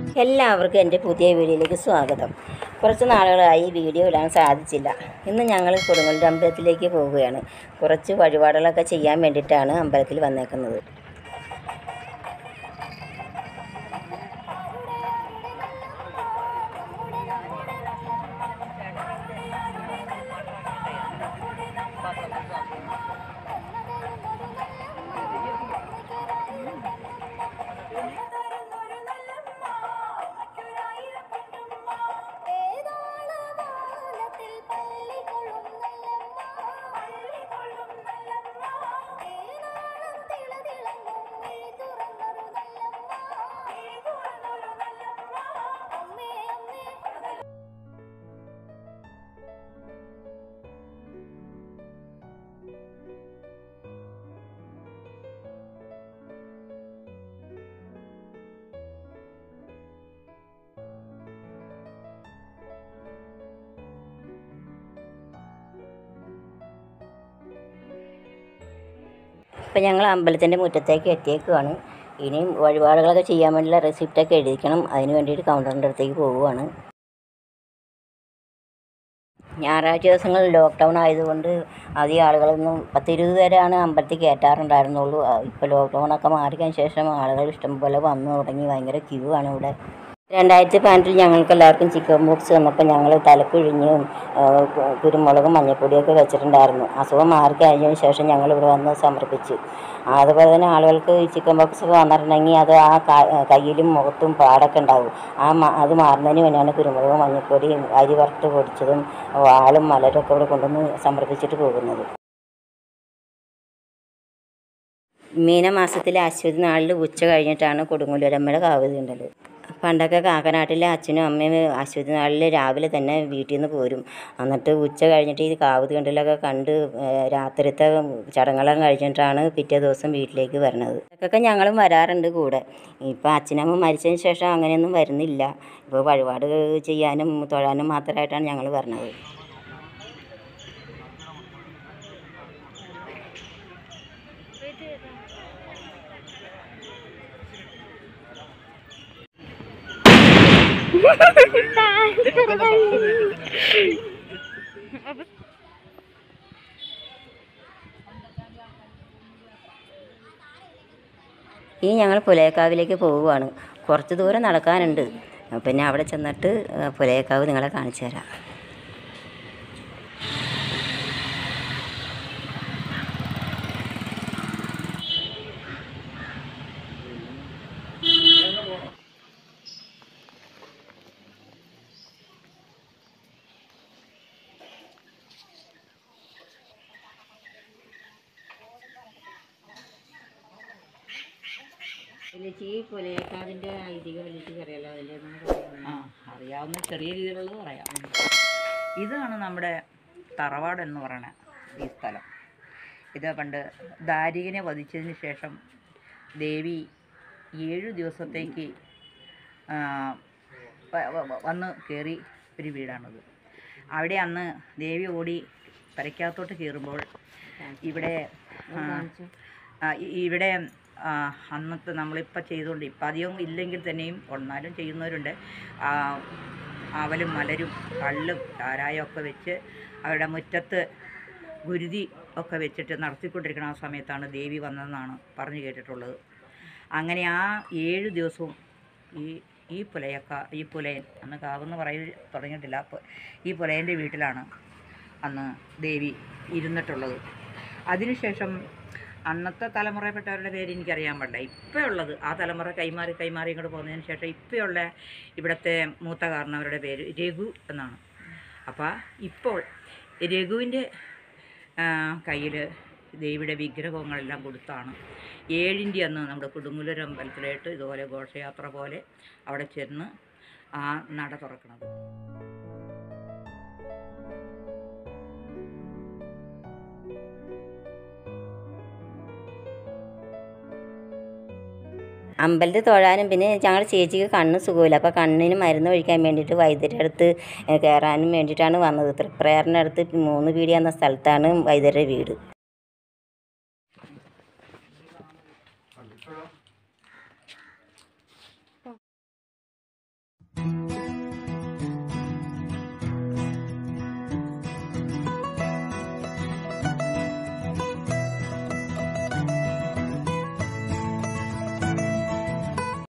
എല്ലാവർക്കും എൻ്റെ പുതിയ വീഡിയോയിലേക്ക് സ്വാഗതം. കുറച്ച് നാളുകളായി വീഡിയോ ഇടാൻ സാധിച്ചില്ല. ഇന്ന് ഞങ്ങൾ കൊടുങ്ങല്ലൂർ അമ്പലത്തിലേക്ക് പോവുകയാണ്. കുറച്ച് വഴിപാടുകളൊക്കെ ചെയ്യാൻ വേണ്ടിയിട്ടാണ് അമ്പലത്തിൽ വന്നേക്കുന്നത്. ഇപ്പം ഞങ്ങൾ അമ്പലത്തിൻ്റെ മുറ്റത്തേക്ക് എത്തിയേക്കുവാണ്. ഇനിയും വഴിപാടുകളൊക്കെ ചെയ്യാൻ വേണ്ടിയുള്ള റെസിപ്റ്റൊക്കെ എഴുതിക്കണം. അതിന് വേണ്ടിയിട്ട് കൗണ്ടറിൻ്റെ അടുത്തേക്ക് പോവുകയാണ്. ഞായറാഴ്ച ദിവസങ്ങളിൽ ലോക്ക്ഡൗൺ ആയതുകൊണ്ട് അധികം ആളുകളൊന്നും 10-20 പേരാണ് അമ്പലത്തിൽ കയറ്റാറുണ്ടായിരുന്നുള്ളൂ. ഇപ്പോൾ ലോക്ക്ഡൗണൊക്കെ മാറിയതിന് ശേഷം ആളുകൾ ഇഷ്ടംപോലെ വന്നു തുടങ്ങി. ഭയങ്കര ക്യൂ ആണ് ഇവിടെ. 2018 ഞങ്ങൾക്ക് എല്ലാവർക്കും ചിക്കൻ ബോക്സ് വന്നപ്പോൾ ഞങ്ങൾ തലക്കുഴിഞ്ഞും കുരുമുളകും മഞ്ഞൾപ്പൊടിയൊക്കെ വെച്ചിട്ടുണ്ടായിരുന്നു. അസുഖം മാറിക്കഴിഞ്ഞതിന് ശേഷം ഞങ്ങളിവിടെ വന്ന് സമർപ്പിച്ചു. അതുപോലെ തന്നെ ആളുകൾക്ക് ചിക്കൻ ബോക്സ് ഒക്കെ വന്നിട്ടുണ്ടെങ്കിൽ അത് ആ കയ്യിലും മുഖത്തും പാടൊക്കെ ഉണ്ടാകും. അത് മാറുന്നതിന് വേണ്ടിയാണ് കുരുമുളകും മഞ്ഞൾപ്പൊടിയും അരി വറുത്ത് പൊടിച്ചതും വാളും മലരൊക്കെ ഇവിടെ കൊണ്ടുവന്ന് സമർപ്പിച്ചിട്ട് പോകുന്നത്. മീനമാസത്തിലെ അശ്വതി നാളിൽ ഉച്ച കഴിഞ്ഞിട്ടാണ് കൊടുങ്ങല്ലൂരമ്മയുടെ കാവ് തീണ്ടൽ. പണ്ടൊക്കെ കാക്കനാട്ടിലെ അച്ഛനും അമ്മയും അശ്വതി നാളിൽ രാവിലെ തന്നെ വീട്ടിൽ നിന്ന് പോരും. എന്നിട്ട് ഉച്ച കഴിഞ്ഞിട്ട് ഈ കാവ് തീണ്ടലൊക്കെ കണ്ട് രാത്രിത്തെ ചടങ്ങെല്ലാം കഴിഞ്ഞിട്ടാണ് പിറ്റേ ദിവസം വീട്ടിലേക്ക് വരുന്നത്. ഇതൊക്കെ ഞങ്ങളും വരാറുണ്ട് കൂടെ. ഇപ്പോൾ അച്ഛനമ്മ മരിച്ചതിന് ശേഷം അങ്ങനെയൊന്നും വരുന്നില്ല. ഇപ്പോൾ വഴിപാട് ചെയ്യാനും തൊഴാനും മാത്രമായിട്ടാണ് ഞങ്ങൾ വരുന്നത്. ഇനി ഞങ്ങൾ പുലയക്കാവിലേക്ക് പോവുകയാണ്. കുറച്ച് ദൂരം നടക്കാനുണ്ട്. പിന്നെ അവിടെ ചെന്നിട്ട് പുലയക്കാവ് നിങ്ങളെ കാണിച്ചു തരാം. പുലയക്കാവിൻ്റെ ഐതിഹ്യം അറിയാലോ? അറിയാവുന്ന ചെറിയ രീതിയിലുള്ളത് പറയാം. ഇതാണ് നമ്മുടെ തറവാട് എന്ന് പറയുന്ന ഈ സ്ഥലം. ഇത് പണ്ട് ദാരികനെ വധിച്ചതിന് ശേഷം ദേവി 7 ദിവസത്തേക്ക് വന്ന് കയറി ഒരു വീടാണത്. അവിടെ അന്ന് ദേവി ഓടി പരക്കകത്തോട്ട് കയറുമ്പോൾ ഇവിടെ അന്നത്തെ നമ്മളിപ്പോൾ ചെയ്തുകൊണ്ട് ഇപ്പം അധികം ഇല്ലെങ്കിൽ തന്നെയും ഒന്നാലും ചെയ്യുന്നവരുണ്ട്. അവലും മലരും കള്ളും ചാരായം ഒക്കെ വെച്ച് അവരുടെ മുറ്റത്ത് ഗുരുതി ഒക്കെ വെച്ചിട്ട് നടത്തിക്കൊണ്ടിരിക്കുന്ന ആ സമയത്താണ് ദേവി വന്നതെന്നാണ് പറഞ്ഞു കേട്ടിട്ടുള്ളത്. അങ്ങനെ ആ 7 ദിവസവും ഈ പുലയൻ അന്ന് കാവെന്ന് തുടങ്ങിയിട്ടില്ല. ഈ പുലയൻ്റെ വീട്ടിലാണ് അന്ന് ദേവി ഇരുന്നിട്ടുള്ളത്. അതിനുശേഷം അന്നത്തെ തലമുറയിൽപ്പെട്ടവരുടെ പേര് എനിക്കറിയാൻ പാടില്ല. ഇപ്പോൾ ഉള്ളത് ആ തലമുറ കൈമാറി ഇങ്ങോട്ട് പോകുന്നതിന് ശേഷം ഇപ്പോഴുള്ള ഇവിടുത്തെ മൂത്ത കാരണവരുടെ പേര് രഘു എന്നാണ്. അപ്പോൾ ഇപ്പോൾ രഘുവിൻ്റെ കയ്യിൽ ദേവിയുടെ വിഗ്രഹങ്ങളെല്ലാം കൊടുത്താണ് 7ൻ്റെ അന്ന് നമ്മുടെ കൊടുങ്ങല്ലൂർ അമ്പലത്തിലായിട്ട് ഇതുപോലെ ഘോഷയാത്ര പോലെ അവിടെ ചെന്ന് ആ നട തുറക്കുന്നത്. അമ്പലത്തിൽ തൊഴാനും പിന്നെ ഞങ്ങളുടെ ചേച്ചിക്ക് കണ്ണ് സുഖമില്ല. അപ്പോൾ കണ്ണിന് മരുന്ന് ഒഴിക്കാൻ വേണ്ടിയിട്ട് വൈദ്യരുടെ അടുത്ത് കയറാനും വേണ്ടിയിട്ടാണ് വന്നത്. തൃപ്രയാറിൻ്റെ അടുത്ത് 3 പീടി എന്ന സ്ഥലത്താണ് വൈദ്യരുടെ വീട്.